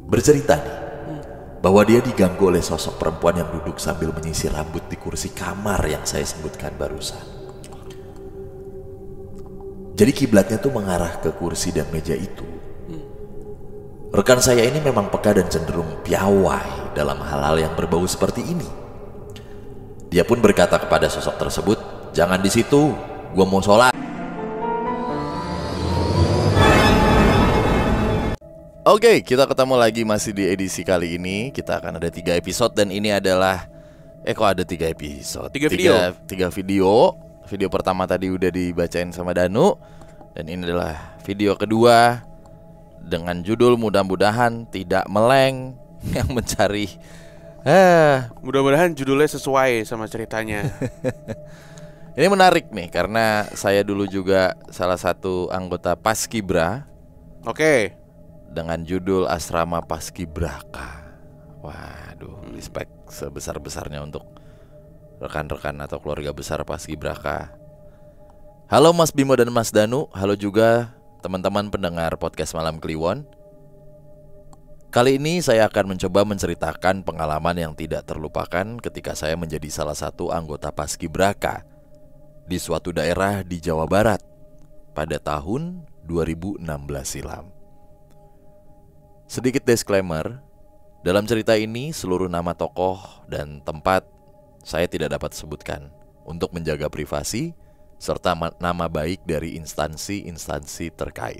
bercerita nih bahwa dia diganggu oleh sosok perempuan yang duduk sambil menyisir rambut di kursi kamar yang saya sebutkan barusan. Jadi kiblatnya tuh mengarah ke kursi dan meja itu. Rekan saya ini memang peka dan cenderung piawai dalam hal-hal yang berbau seperti ini. Dia pun berkata kepada sosok tersebut, "Jangan di situ, gua mau sholat." Oke, kita ketemu lagi masih di edisi kali ini. Kita akan ada 3 episode dan ini adalah kok ada 3 episode? 3 video. 3 video. Video pertama tadi udah dibacain sama Danu. Dan ini adalah video kedua dengan judul mudah-mudahan tidak meleng yang mencari. Mudah-mudahan judulnya sesuai sama ceritanya. Ini menarik nih karena saya dulu juga salah satu anggota Paskibra Oke. dengan judul Asrama Paskibraka. Waduh, respect sebesar-besarnya untuk rekan-rekan atau keluarga besar Paskibraka. Halo Mas Bimo dan Mas Danu. Halo juga teman-teman pendengar podcast Malam Kliwon. Kali ini saya akan mencoba menceritakan pengalaman yang tidak terlupakan ketika saya menjadi salah satu anggota Paskibraka di suatu daerah di Jawa Barat pada tahun 2016 silam. Sedikit disclaimer, dalam cerita ini seluruh nama tokoh dan tempat saya tidak dapat sebutkan untuk menjaga privasi serta nama baik dari instansi-instansi terkait.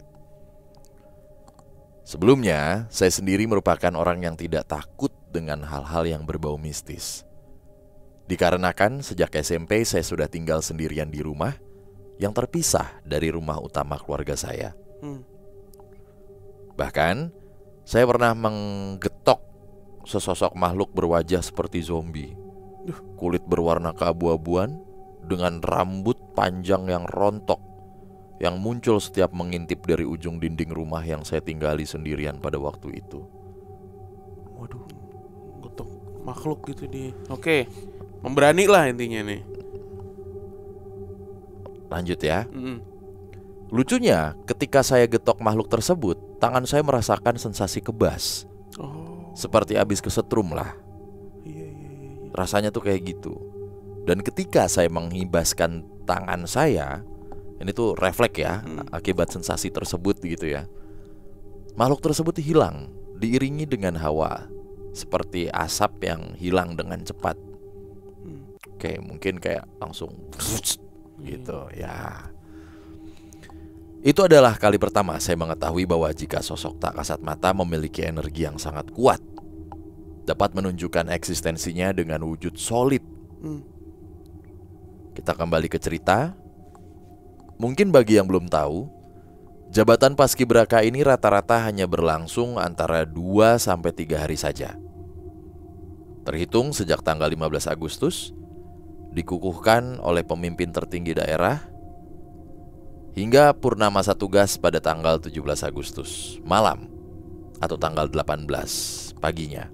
Sebelumnya, saya sendiri merupakan orang yang tidak takut dengan hal-hal yang berbau mistis. Dikarenakan sejak SMP saya sudah tinggal sendirian di rumah yang terpisah dari rumah utama keluarga saya. Bahkan saya pernah menggetok sesosok makhluk berwajah seperti zombie, kulit berwarna keabu-abuan dengan rambut panjang yang rontok yang muncul setiap mengintip dari ujung dinding rumah yang saya tinggali sendirian pada waktu itu. Waduh, getok makhluk gitu dia. Oke, memberani lah intinya nih. Lanjut ya. Lucunya, ketika saya getok makhluk tersebut, tangan saya merasakan sensasi kebas. Seperti habis kesetrum lah. Iya. Rasanya tuh kayak gitu. Dan ketika saya menghibaskan tangan saya, ini tuh refleks ya, akibat sensasi tersebut gitu ya. Makhluk tersebut hilang, diiringi dengan hawa seperti asap yang hilang dengan cepat. Oke, mungkin kayak langsung gitu ya. Itu adalah kali pertama saya mengetahui bahwa jika sosok tak kasat mata memiliki energi yang sangat kuat, dapat menunjukkan eksistensinya dengan wujud solid. Kita kembali ke cerita. Mungkin bagi yang belum tahu, jabatan Paskibraka ini rata-rata hanya berlangsung antara 2-3 hari saja. Terhitung sejak tanggal 15 Agustus, dikukuhkan oleh pemimpin tertinggi daerah, hingga purnama masa tugas pada tanggal 17 Agustus malam atau tanggal 18 paginya.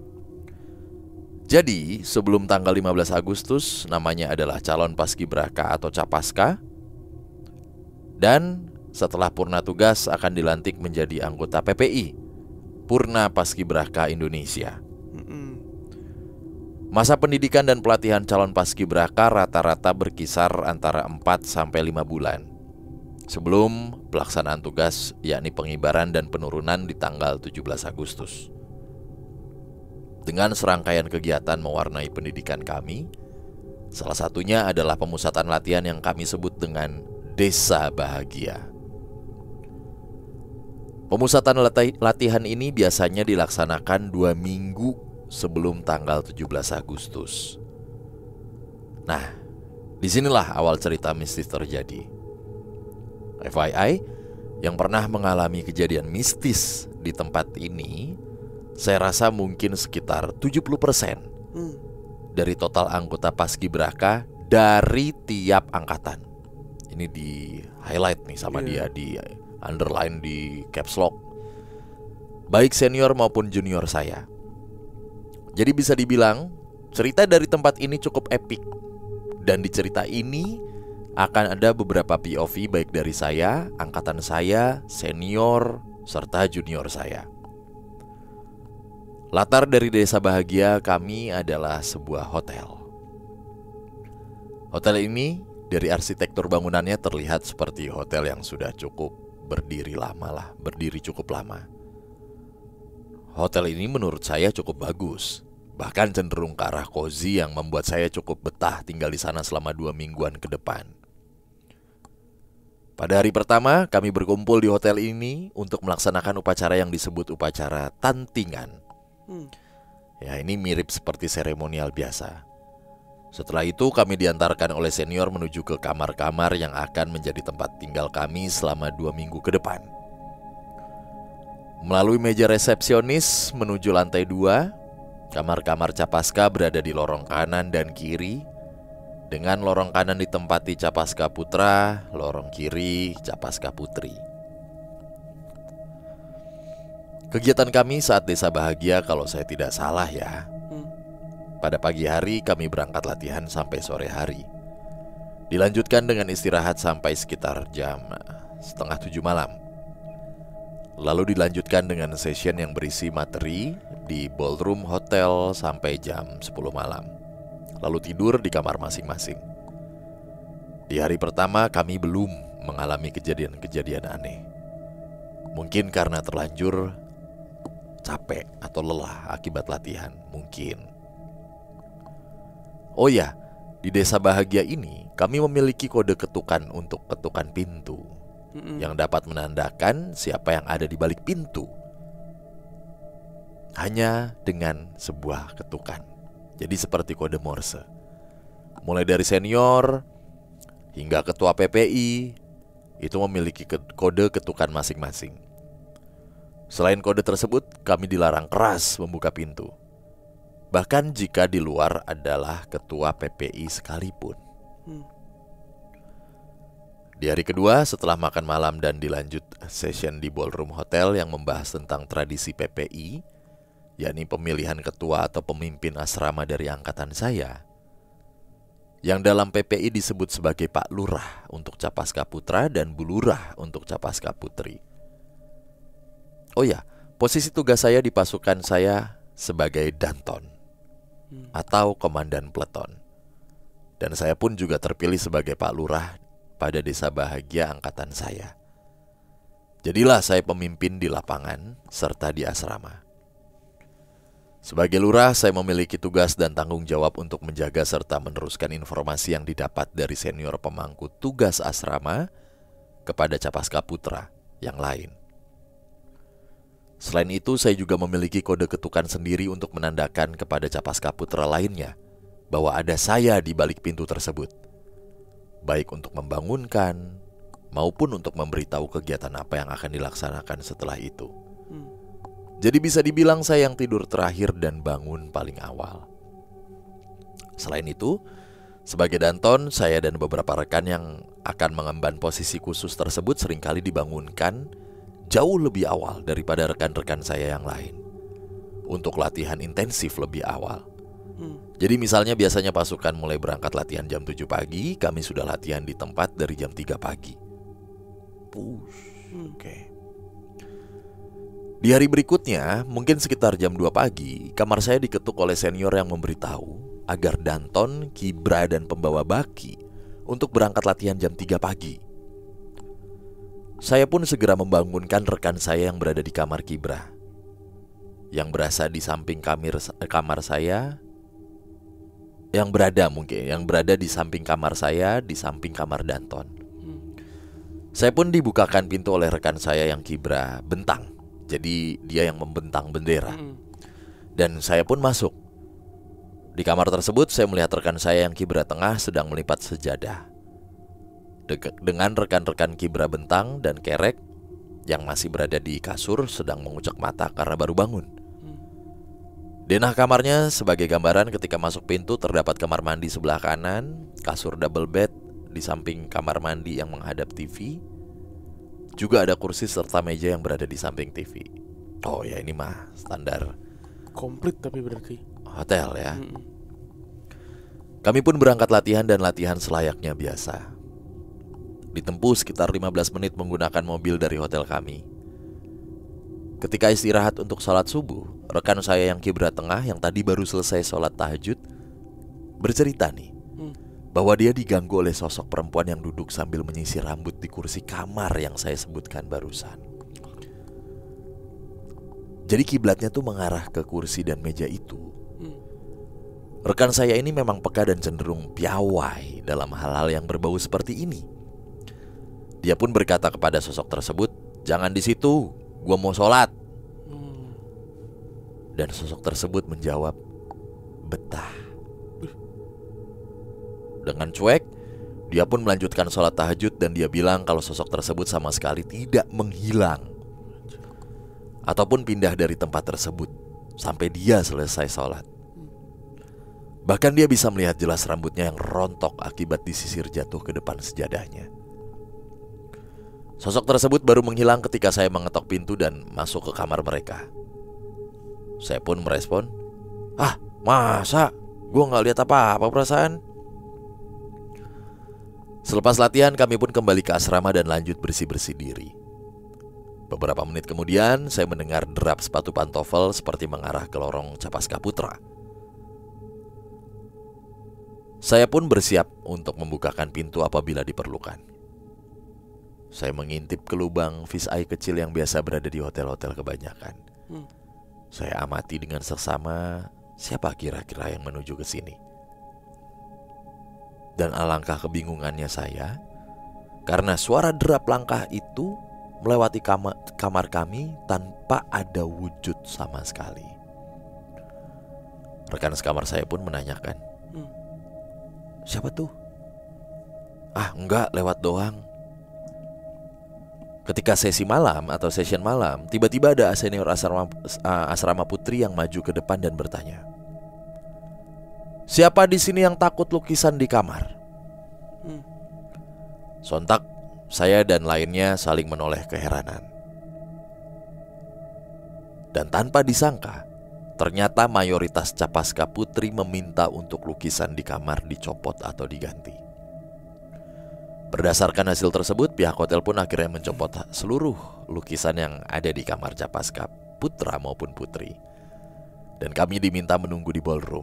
Jadi sebelum tanggal 15 Agustus namanya adalah calon Paskibraka atau Capaska. Dan setelah purna tugas akan dilantik menjadi anggota PPI, Purna Paskibraka Indonesia. Masa pendidikan dan pelatihan calon Paskibraka rata-rata berkisar antara 4-5 bulan sebelum pelaksanaan tugas, yakni pengibaran dan penurunan di tanggal 17 Agustus. Dengan serangkaian kegiatan mewarnai pendidikan kami, salah satunya adalah pemusatan latihan yang kami sebut dengan Desa Bahagia. Pemusatan latihan ini biasanya dilaksanakan 2 minggu sebelum tanggal 17 Agustus. Nah, disinilah awal cerita mistis terjadi. FYI, yang pernah mengalami kejadian mistis di tempat ini, saya rasa mungkin sekitar 70% dari total anggota Paskibraka dari tiap angkatan. Ini di highlight nih sama dia, di underline, di caps lock. Baik senior maupun junior saya. Jadi bisa dibilang cerita dari tempat ini cukup epik. Dan di cerita ini akan ada beberapa POV baik dari saya, angkatan saya, senior, serta junior saya. Latar dari Desa Bahagia kami adalah sebuah hotel. Hotel ini dari arsitektur bangunannya terlihat seperti hotel yang sudah cukup berdiri cukup lama. Hotel ini menurut saya cukup bagus, bahkan cenderung ke arah cozy yang membuat saya cukup betah tinggal di sana selama 2 mingguan ke depan. Pada hari pertama, kami berkumpul di hotel ini untuk melaksanakan upacara yang disebut upacara tantingan. Ya, ini mirip seperti seremonial biasa. Setelah itu, kami diantarkan oleh senior menuju ke kamar-kamar yang akan menjadi tempat tinggal kami selama 2 minggu ke depan. Melalui meja resepsionis menuju lantai 2, kamar-kamar Capaska berada di lorong kanan dan kiri, dengan lorong kanan ditempati Capaska Putra, lorong kiri Capaska Putri. Kegiatan kami saat Desa Bahagia kalau saya tidak salah ya, pada pagi hari kami berangkat latihan sampai sore hari. Dilanjutkan dengan istirahat sampai sekitar jam 6:30 malam. Lalu dilanjutkan dengan session yang berisi materi di ballroom hotel sampai jam 10 malam. Lalu tidur di kamar masing-masing. Di hari pertama kami belum mengalami kejadian-kejadian aneh. Mungkin karena terlanjur capek atau lelah akibat latihan, mungkin. Oh ya, di Desa Bahagia ini kami memiliki kode ketukan untuk ketukan pintu yang dapat menandakan siapa yang ada di balik pintu. Hanya dengan sebuah ketukan. Jadi seperti kode Morse. Mulai dari senior hingga ketua PPI itu memiliki kode ketukan masing-masing. Selain kode tersebut, kami dilarang keras membuka pintu. Bahkan jika di luar adalah ketua PPI sekalipun. Di hari kedua setelah makan malam dan dilanjut session di ballroom hotel yang membahas tentang tradisi PPI, yakni pemilihan ketua atau pemimpin asrama dari angkatan saya, yang dalam PPI disebut sebagai Pak Lurah untuk Capaska Putra dan Bu Lurah untuk Capaska Putri. Oh ya, posisi tugas saya di pasukan saya sebagai Danton atau Komandan Peleton. Dan saya pun juga terpilih sebagai Pak Lurah pada Desa Bahagia angkatan saya. Jadilah saya pemimpin di lapangan serta di asrama. Sebagai lurah, saya memiliki tugas dan tanggung jawab untuk menjaga serta meneruskan informasi yang didapat dari senior pemangku tugas asrama kepada Capaska Putra yang lain. Selain itu, saya juga memiliki kode ketukan sendiri untuk menandakan kepada Capaska Putra lainnya bahwa ada saya di balik pintu tersebut, baik untuk membangunkan maupun untuk memberitahu kegiatan apa yang akan dilaksanakan setelah itu. Jadi bisa dibilang saya yang tidur terakhir dan bangun paling awal. Selain itu, sebagai Danton, saya dan beberapa rekan yang akan mengemban posisi khusus tersebut seringkali dibangunkan jauh lebih awal daripada rekan-rekan saya yang lain untuk latihan intensif lebih awal. Jadi misalnya biasanya pasukan mulai berangkat latihan jam 7 pagi, kami sudah latihan di tempat dari jam 3 pagi. Oke. Di hari berikutnya, mungkin sekitar jam 2 pagi, kamar saya diketuk oleh senior yang memberitahu agar Danton, Kibra, dan pembawa baki untuk berangkat latihan jam 3 pagi. Saya pun segera membangunkan rekan saya yang berada di kamar Kibra, yang berada di samping kamar saya, yang berada di samping kamar saya, di samping kamar Danton. Saya pun dibukakan pintu oleh rekan saya yang Kibra bentang. Jadi dia yang membentang bendera. Dan saya pun masuk. Di kamar tersebut saya melihat rekan saya yang Kibra tengah sedang melipat sejadah. Dengan rekan-rekan Kibra bentang dan kerek yang masih berada di kasur sedang mengucek mata karena baru bangun. Denah kamarnya sebagai gambaran, ketika masuk pintu terdapat kamar mandi sebelah kanan, kasur double bed di samping kamar mandi yang menghadap TV. Juga ada kursi serta meja yang berada di samping TV. Oh ya, ini mah standar komplit tapi berarti hotel ya. Kami pun berangkat latihan dan latihan selayaknya biasa. Ditempuh sekitar 15 menit menggunakan mobil dari hotel kami. Ketika istirahat untuk sholat subuh, rekan saya yang kiblat tengah yang tadi baru selesai sholat tahajud bercerita nih bahwa dia diganggu oleh sosok perempuan yang duduk sambil menyisir rambut di kursi kamar yang saya sebutkan barusan. Jadi kiblatnya tuh mengarah ke kursi dan meja itu. Rekan saya ini memang peka dan cenderung piawai dalam hal-hal yang berbau seperti ini. Dia pun berkata kepada sosok tersebut, "Jangan di situ, gua mau sholat." Dan sosok tersebut menjawab, "Betah." Dengan cuek, dia pun melanjutkan sholat tahajud dan dia bilang kalau sosok tersebut sama sekali tidak menghilang ataupun pindah dari tempat tersebut sampai dia selesai sholat. Bahkan dia bisa melihat jelas rambutnya yang rontok akibat disisir jatuh ke depan sejadahnya. Sosok tersebut baru menghilang ketika saya mengetok pintu dan masuk ke kamar mereka. Saya pun merespon, "Ah, masa? Gue gak lihat apa-apa perasaan." Selepas latihan kami pun kembali ke asrama dan lanjut bersih-bersih diri. Beberapa menit kemudian saya mendengar derap sepatu pantofel seperti mengarah ke lorong Capaska Putra. Saya pun bersiap untuk membukakan pintu apabila diperlukan. Saya mengintip ke lubang fish eye kecil yang biasa berada di hotel-hotel kebanyakan. Saya amati dengan seksama siapa kira-kira yang menuju ke sini. Dan alangkah kebingungannya saya karena suara derap langkah itu melewati kamar kami tanpa ada wujud sama sekali. Rekan sekamar saya pun menanyakan, "Siapa tuh?" "Ah, enggak, lewat doang." Ketika sesi malam atau session malam, tiba-tiba ada senior asrama putri yang maju ke depan dan bertanya, "Siapa di sini yang takut lukisan di kamar?" Sontak saya dan lainnya saling menoleh keheranan. Dan tanpa disangka, ternyata mayoritas capaska putri meminta untuk lukisan di kamar dicopot atau diganti. Berdasarkan hasil tersebut, pihak hotel pun akhirnya mencopot seluruh lukisan yang ada di kamar capaska putra maupun putri. Dan kami diminta menunggu di ballroom.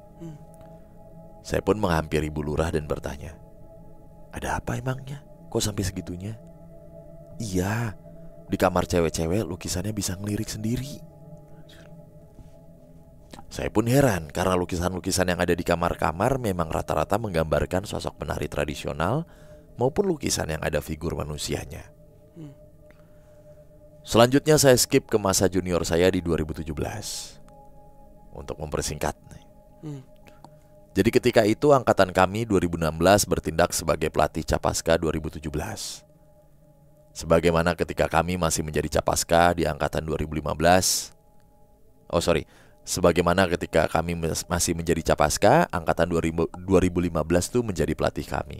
Saya pun menghampiri Bu Lurah dan bertanya, "Ada apa emangnya? Kok sampai segitunya?" "Iya, di kamar cewek-cewek lukisannya bisa ngelirik sendiri." Saya pun heran karena lukisan-lukisan yang ada di kamar-kamar memang rata-rata menggambarkan sosok penari tradisional maupun lukisan yang ada figur manusianya. Selanjutnya saya skip ke masa junior saya di 2017 untuk mempersingkat. Jadi ketika itu angkatan kami 2016 bertindak sebagai pelatih Capaska 2017. Sebagaimana ketika kami masih menjadi Capaska di angkatan 2015. Sebagaimana ketika kami masih menjadi Capaska, angkatan 2015 itu menjadi pelatih kami.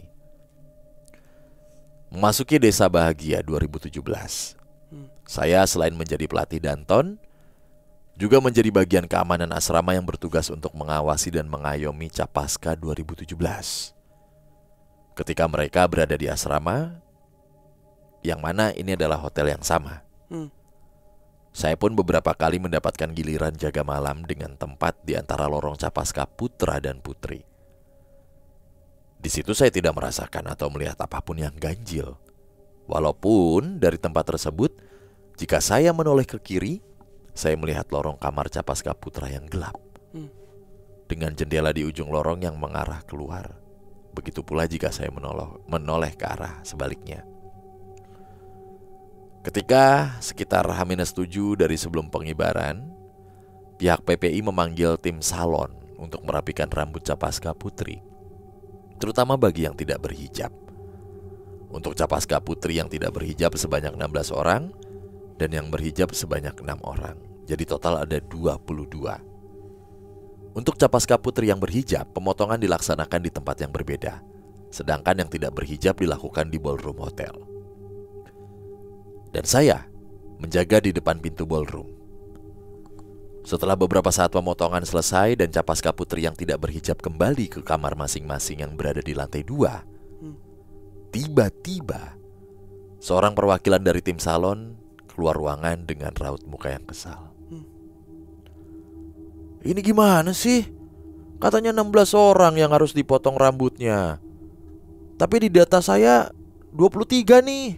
Memasuki Desa Bahagia 2017. Saya selain menjadi pelatih danton, juga menjadi bagian keamanan asrama yang bertugas untuk mengawasi dan mengayomi Capaska 2017. Ketika mereka berada di asrama, yang mana ini adalah hotel yang sama. Saya pun beberapa kali mendapatkan giliran jaga malam dengan tempat di antara lorong Capaska putra dan putri. Di situ saya tidak merasakan atau melihat apapun yang ganjil. Walaupun dari tempat tersebut, jika saya menoleh ke kiri, saya melihat lorong kamar Capaska putra yang gelap, dengan jendela di ujung lorong yang mengarah keluar. Begitu pula jika saya menoleh ke arah sebaliknya. Ketika sekitar H-7 dari sebelum pengibaran, pihak PPI memanggil tim salon untuk merapikan rambut Capaska putri, terutama bagi yang tidak berhijab. Untuk Capaska putri yang tidak berhijab sebanyak 16 orang dan yang berhijab sebanyak 6 orang. Jadi total ada 22. Untuk Capaska putri yang berhijab, pemotongan dilaksanakan di tempat yang berbeda, sedangkan yang tidak berhijab dilakukan di ballroom hotel. Dan saya menjaga di depan pintu ballroom. Setelah beberapa saat pemotongan selesai dan Capaska putri yang tidak berhijab kembali ke kamar masing-masing yang berada di lantai 2, tiba-tiba seorang perwakilan dari tim salon keluar ruangan dengan raut muka yang kesal. Ini gimana sih? Katanya 16 orang yang harus dipotong rambutnya. Tapi di data saya 23 nih.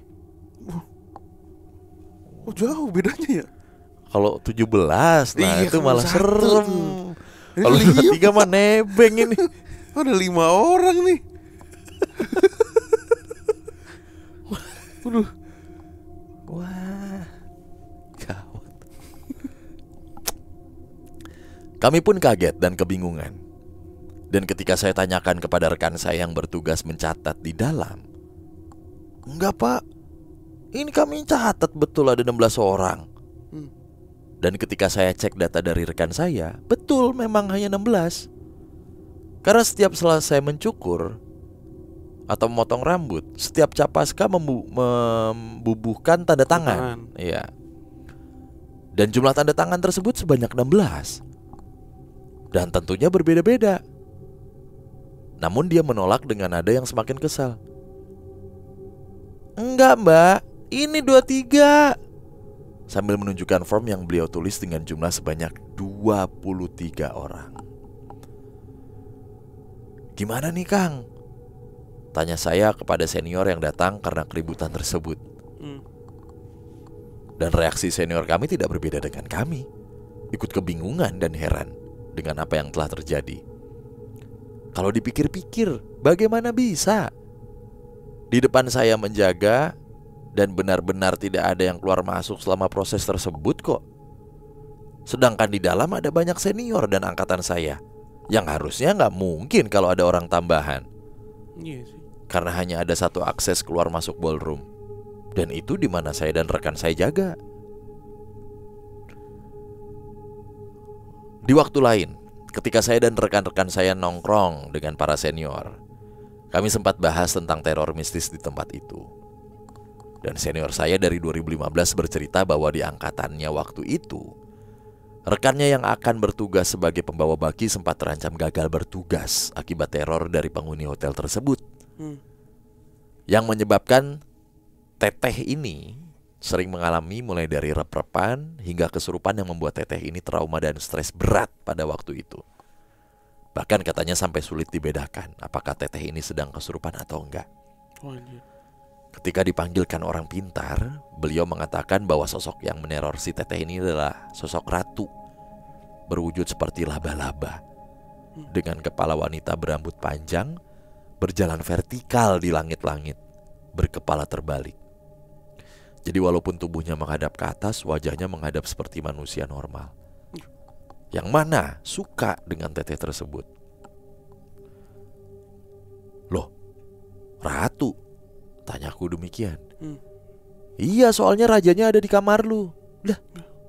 Oh jauh bedanya ya. Kalau 17, nah Iya, itu kalau malah satu serem. tuh. Ini Kalau 23 lima. mah nebeng ini. Ada 5 orang nih. Waduh. Wah, gawat. Kami pun kaget dan kebingungan. Dan ketika saya tanyakan kepada rekan saya yang bertugas mencatat di dalam, enggak pak, ini kami catat betul ada 16 orang. Dan ketika saya cek data dari rekan saya, betul memang hanya 16. Karena setiap selesai mencukur atau memotong rambut, setiap capaska membubuhkan tanda tangan. Iya. Dan jumlah tanda tangan tersebut sebanyak 16. Dan tentunya berbeda-beda. Namun dia menolak dengan nada yang semakin kesal. Enggak mbak, ini 23. Sambil menunjukkan form yang beliau tulis dengan jumlah sebanyak 23 orang. Gimana nih Kang? Tanya saya kepada senior yang datang karena keributan tersebut. Dan reaksi senior kami tidak berbeda dengan kami. Ikut kebingungan dan heran dengan apa yang telah terjadi. Kalau dipikir-pikir, bagaimana bisa? Di depan saya menjaga dan benar-benar tidak ada yang keluar masuk selama proses tersebut kok. Sedangkan di dalam ada banyak senior dan angkatan saya, yang harusnya nggak mungkin kalau ada orang tambahan. Iya sih. Karena hanya ada satu akses keluar masuk ballroom. Dan itu di mana saya dan rekan saya jaga. Di waktu lain, ketika saya dan rekan-rekan saya nongkrong dengan para senior, kami sempat bahas tentang teror mistis di tempat itu. Dan senior saya dari 2015 bercerita bahwa di angkatannya waktu itu, rekannya yang akan bertugas sebagai pembawa baki sempat terancam gagal bertugas akibat teror dari penghuni hotel tersebut. Yang menyebabkan teteh ini sering mengalami mulai dari rep-repan hingga kesurupan yang membuat teteh ini trauma dan stres berat pada waktu itu. Bahkan katanya sampai sulit dibedakan apakah teteh ini sedang kesurupan atau enggak. Ketika dipanggilkan orang pintar, beliau mengatakan bahwa sosok yang meneror si teteh ini adalah sosok ratu, berwujud seperti laba-laba, dengan kepala wanita berambut panjang, berjalan vertikal di langit-langit, berkepala terbalik. Jadi walaupun tubuhnya menghadap ke atas, wajahnya menghadap seperti manusia normal. Yang mana suka dengan teteh tersebut. Loh, ratu? Tanyaku demikian. Iya, soalnya rajanya ada di kamar lu. Lah.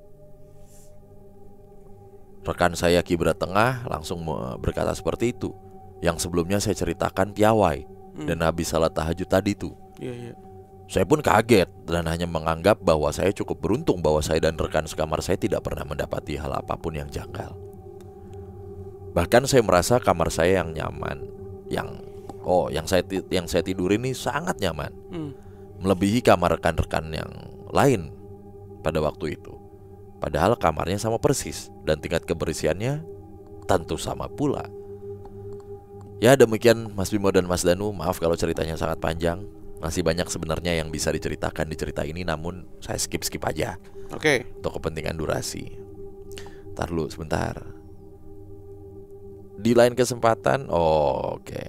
Rekan saya kiblat tengah langsung berkata seperti itu. Yang sebelumnya saya ceritakan piawai dan habis salat tahajud tadi tuh. Saya pun kaget dan hanya menganggap bahwa saya cukup beruntung bahwa saya dan rekan sekamar saya tidak pernah mendapati hal apapun yang janggal. Bahkan saya merasa kamar saya yang nyaman, yang saya tidur ini sangat nyaman, melebihi kamar rekan-rekan yang lain pada waktu itu. Padahal kamarnya sama persis dan tingkat kebersihannya tentu sama pula. Ya demikian Mas Bimo dan Mas Danu, maaf kalau ceritanya sangat panjang. Masih banyak sebenarnya yang bisa diceritakan di cerita ini, namun saya skip aja. Oke. Untuk kepentingan durasi. Ntar dulu sebentar. Di lain kesempatan, oke.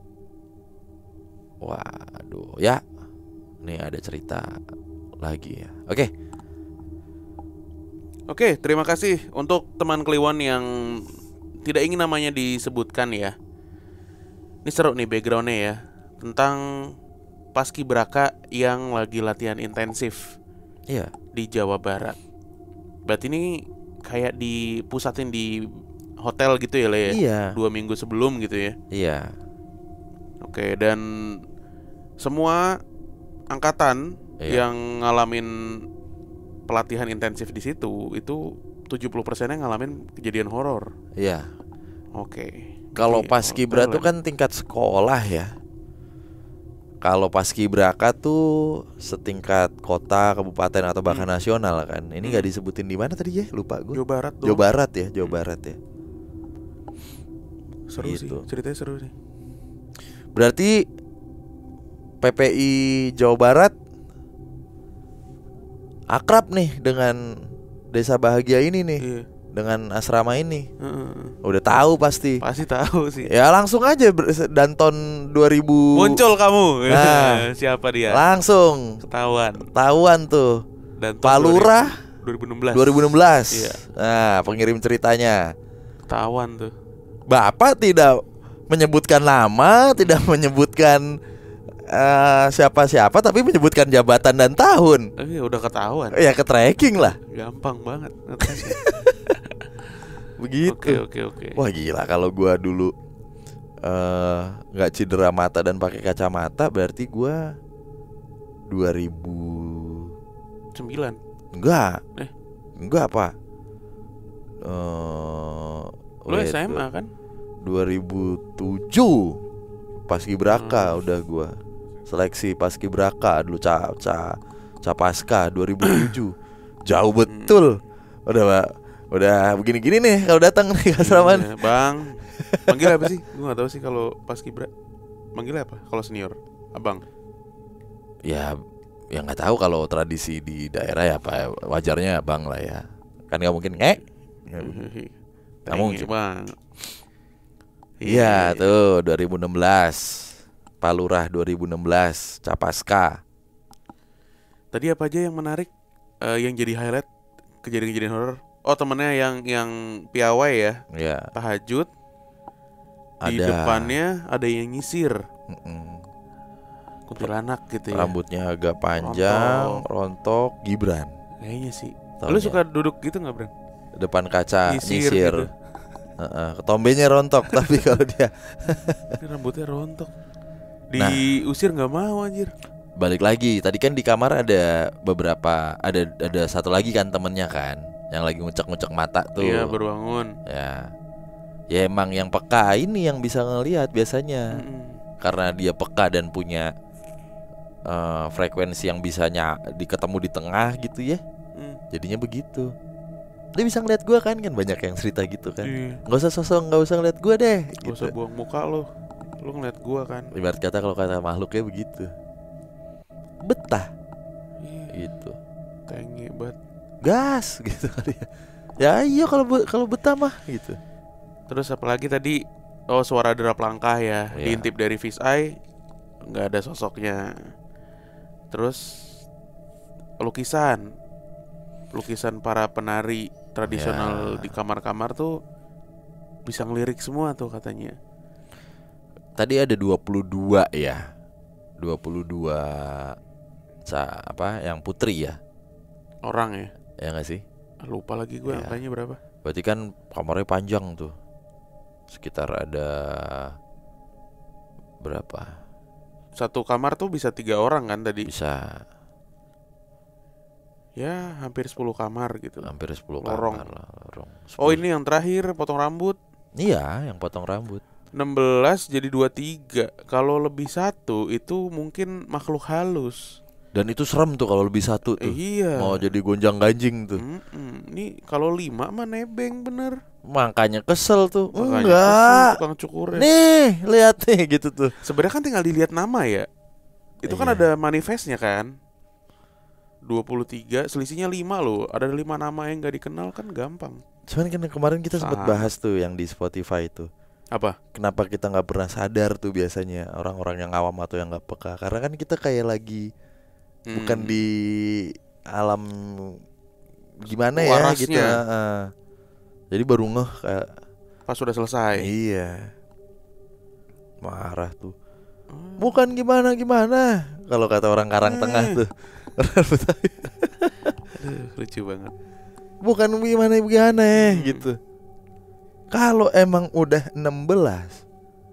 Waduh, ya. Nih ada cerita lagi ya. Oke, terima kasih untuk teman Kliwon yang tidak ingin namanya disebutkan ya. Ini seru nih backgroundnya ya, tentang paskibraka yang lagi latihan intensif di Jawa Barat. Berarti ini kayak dipusatin di hotel gitu ya Le? Iya. 2 minggu sebelum gitu ya. Iya. Oke, dan semua angkatan yang ngalamin pelatihan intensif di situ itu 70%-nya ngalamin kejadian horor. Iya. Oke. Kalau paskibra itu kan tingkat sekolah ya. kalau paskibraka tuh setingkat kota, kabupaten atau bahkan nasional kan. Ini nggak disebutin di mana tadi ya? Lupa gue. Jawa Barat dong. Jawa Barat ya, Jawa Barat ya. Seru sih, Gitu. ceritanya seru nih. Berarti PPI Jawa Barat akrab nih dengan Desa Bahagia ini nih, Iya. dengan asrama ini. Heeh. Udah tahu pasti. Pasti tahu sih. Ya langsung aja Danton 2000 Muncul kamu. Nah. Siapa dia? langsung Ketahuan tuh. Dan Pak Lurah 2016. 2016. Iya. Nah, pengirim ceritanya. Ketahuan tuh. Bapak tidak menyebutkan nama, tidak menyebutkan siapa-siapa, tapi menyebutkan jabatan dan tahun. Udah ketahuan. Ya ke tracking lah. Gampang banget. Begitu. Oke. Wah gila, kalau gua dulu nggak cedera mata dan pakai kacamata, berarti gua 2009. 9. Enggak Pak. Lu SMA kan? 2007 Paskibraka udah gua. Seleksi Paskibraka dulu Capaska 2007. Jauh betul. Udah begini-gini nih kalau datang nih ke asrama. Iya, Bang. Manggil apa sih? Gue gak tahu sih kalau Paskibra. Manggil apa kalau senior? Abang. Ya nggak tahu kalau tradisi di daerah ya Pak. Wajarnya Bang lah ya. Kan nggak mungkin Kamu Bang. Iya tuh 2016 Pak Lurah 2016 Capaska. Tadi apa aja yang menarik? Yang jadi highlight kejadian-kejadian horor? Oh, temennya yang piawai ya. Ya. Tahajud. Di Ada. depannya ada yang nyisir. Kuntilanak gitu ya. Rambutnya agak panjang, rontok, Gibran. Kayaknya sih. Tahunnya. Lu suka duduk gitu nggak, Bran? Depan kaca Nyisir nyisir. gitu. Ketombenya rontok tapi kalau dia Ini rambutnya rontok. Diusir nggak mau anjir. balik lagi. Tadi kan di kamar ada beberapa, ada satu lagi kan temennya kan yang lagi ngucek-ngucek mata tuh. Iya, baru bangun. Ya emang yang peka ini yang bisa ngelihat biasanya. Karena dia peka dan punya frekuensi yang bisanya ketemu di tengah gitu ya. Jadinya begitu. Dia bisa ngeliat gue kan banyak yang cerita gitu kan. Iya. Nggak usah ngeliat gue deh. Gak usah buang muka lu ngeliat gua kan. Ibarat kata kalau kata makhluknya begitu. Betah Iya. gitu. Tenge banget. Gas gitu kali ya. Ya iya kalau betah mah gitu. Terus apalagi tadi? Oh, suara derap langkah ya. Iya. Diintip dari fish eye, nggak ada sosoknya. Terus lukisan para penari tradisional di kamar-kamar tuh bisa ngelirik semua tuh katanya. Tadi ada 22 ya. 22 yang putri ya. Orang ya. Ya nggak sih? Lupa lagi gue Iya. angkanya berapa. Berarti kan kamarnya panjang tuh. Sekitar ada berapa? Satu kamar tuh bisa 3 orang kan tadi. Bisa Ya hampir 10 kamar gitu. hampir 10 Lorong. kamar lah, lorong. Oh 10. ini yang terakhir potong rambut. Iya, yang potong rambut. 16 jadi 23. Kalau lebih satu itu mungkin makhluk halus. Dan itu serem tuh kalau lebih satu tuh. Iya. Mau jadi gonjang ganjing tuh. Ini kalau 5 mah nebeng bener. Makanya kesel tuh. Makanya Enggak. kesel tukang cukurnya. Nih, lihat nih gitu tuh. Sebenarnya kan tinggal dilihat nama ya. Itu kan Iya. ada manifestnya kan. 23, selisihnya 5 loh. Ada 5 nama yang gak dikenal kan gampang. Cuman kan kemarin kita sempat bahas tuh yang di Spotify itu. Apa? Kenapa kita nggak pernah sadar tuh biasanya orang-orang yang awam atau yang nggak peka? Karena kan kita kayak lagi bukan di alam gimana ya Warasnya. gitu. Jadi baru ngeh kayak Pas sudah selesai. iya. Marah tuh. Bukan gimana kalau kata orang Karang Tengah tuh. Lucu banget. Bukan gimana gitu. Kalau emang udah 16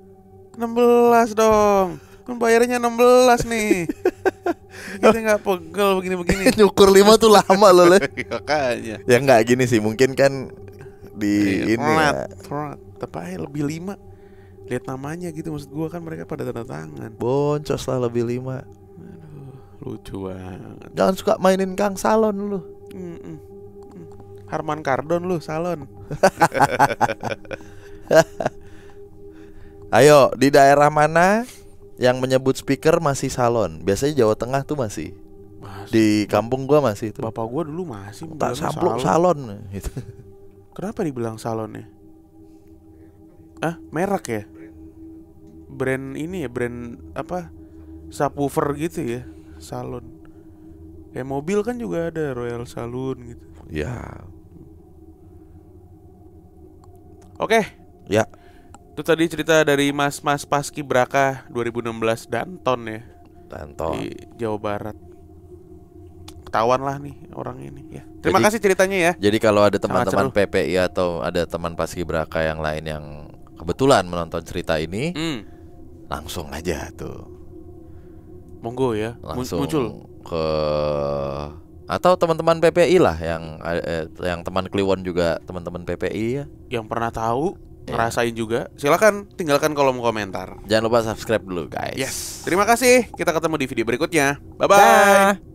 dong. Kan bayarnya 16 nih. Kita gak pegel begini-begini. Nyukur 5 tuh lama loh Le. Makanya. Ya nggak gini sih, mungkin kan di ini ya. Tapi lebih 5. Lihat namanya gitu, maksud gua kan mereka pada tanda tangan. Boncos lah lebih 5. Aduh, lucu banget. Jangan suka mainin Kang Salon lu. Harman Kardon lu, salon. Ayo, di daerah mana yang menyebut speaker masih salon? Biasanya Jawa Tengah tuh masih. Di kampung gua masih itu. Bapak gua dulu masih Tak bilangnya sampluk salon gitu. Kenapa dibilang salonnya? Merek ya? Brand ini ya, brand apa? Subwoofer gitu ya, salon. Kayak mobil kan juga ada Royal Saloon gitu. Ya. Oke. Ya. Itu tadi cerita dari Mas Paskibraka 2016 Danton ya, Danton. di Jawa Barat. Ketahuan lah nih orang ini ya. Terima kasih ceritanya ya. Jadi kalau ada Sangat teman-teman seru. PPI atau ada teman Paskibraka yang lain yang kebetulan menonton cerita ini, langsung aja tuh. Monggo ya, Langsung muncul ke atau teman-teman PPI lah yang teman Kliwon juga teman-teman PPI ya. yang pernah tahu, ngerasain juga. Silakan tinggalkan kolom komentar. Jangan lupa subscribe dulu guys. Yes. Terima kasih. Kita ketemu di video berikutnya. Bye bye. Dah.